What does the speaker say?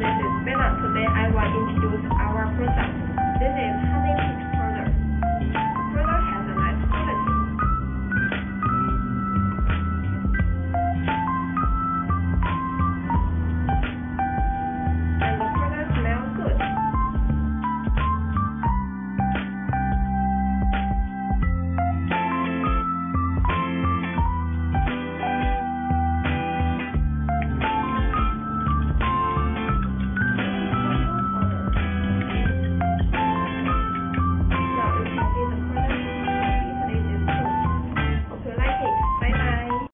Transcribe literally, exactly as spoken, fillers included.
this is Bella. Today I will introduce our product. This is